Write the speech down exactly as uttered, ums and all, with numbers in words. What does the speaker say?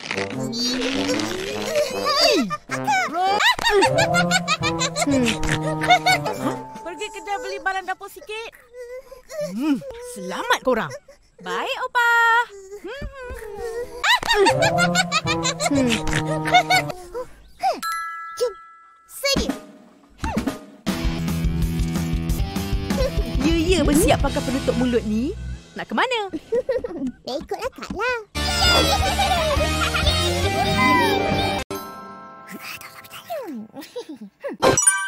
Pergi kedai beli barang dapur sikit. Hmm, selamat korang. Baik, Opa. Hmm. Jom, sedia. Ya, ya, bersiap pakai penutup mulut ni. Nak ke mana? Dah ikutlah Kak lah. Hmm.